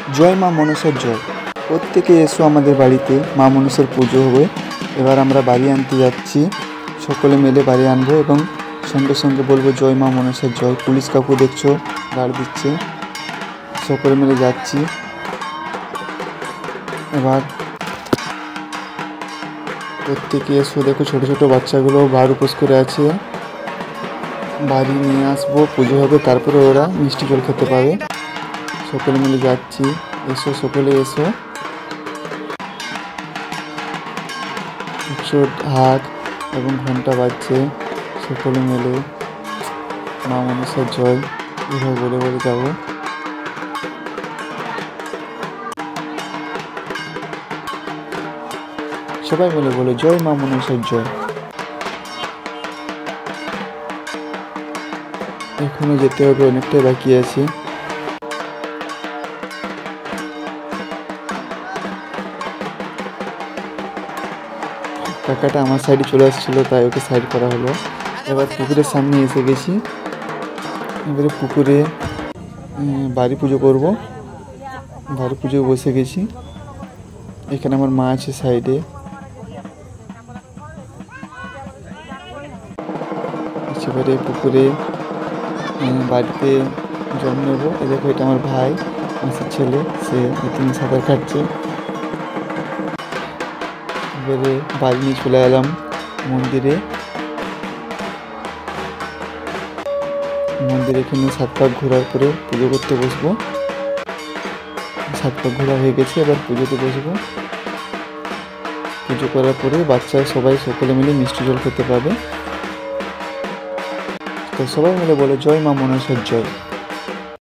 জয় মা মনসার জয়। প্রত্যেকে এসো আমাদের বাড়িতে, মা মনসার পুজো হবে। এবার আমরা বাড়ি আনতে যাচ্ছি, সকলে মিলে বাড়ি আনবো এবং সঙ্গে সঙ্গে বলবো জয় মা মনসার জয়। পুলিশ কাকু দেখছো গার্ড দিচ্ছে, সকলে মিলে যাচ্ছি। এবার প্রত্যেকে এসো, দেখো ছোটো ছোটো বাচ্চাগুলো বার উপোস করে আছে। বাড়ি নিয়ে আসবো, পুজো হবে, তারপরে ওরা মিষ্টি জল খেতে পাবে। সকলে মিলে যাচ্ছি, এসো সকলে এসো। ঢাক এবং ঘন্টা বাজছে, সকলে মিলে মা মনসার জয় এভাবে বলে বলে যাব। সবাই মিলে বলে জয় মা মনসার জয়। এখনো যেতে হবে, অনেকটাই বাকি আছে। কাকাটা আমার সাইডে চলে আসছিল, তাই ওকে সাইড করা হলো। এবার পুকুরের সামনে এসে গেছি। এবারে পুকুরে বাড়ি পুজো করব। বাড়ি পুজো বসে গেছি। এখানে আমার মা আছে সাইডে। এবারে পুকুরে বাড়িতে জল নেব। দেখো এটা আমার ভাই, মাসির ছেলে, সে তিনি সাঁতার কাটছে। এবারে বাড়ি নিয়ে চলে এলাম মন্দিরে। এখানে 7 পাক ঘোরার পরে পুজো করতে বসবো। 7 পাক ঘোরা হয়ে গেছে, এবার পুজোতে বসবো। পুজো করার পরে বাচ্চা সবাই সকলে মিলে মিষ্টি জল খেতে পাবে। তো সবাই মিলে বলে জয় মা মনসার জয়।